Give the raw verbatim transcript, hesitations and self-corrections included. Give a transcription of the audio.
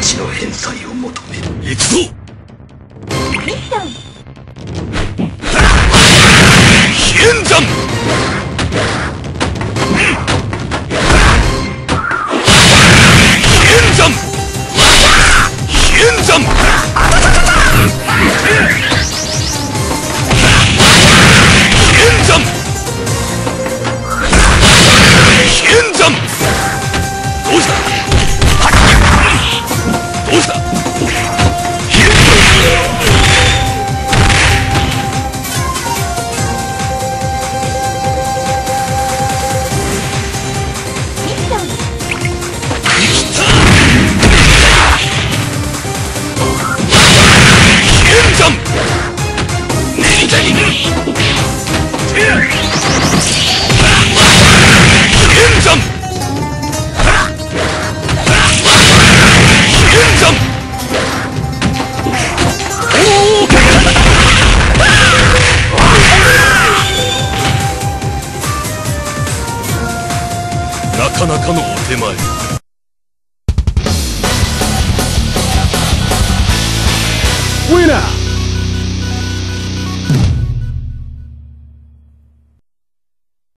ちの返済を求める。 行くぞ。 ミッション飛燕山。飛燕山。飛燕山。飛燕山。飛燕山。どうした。どうした。飛燕山。なかなかのお手前。 Winner!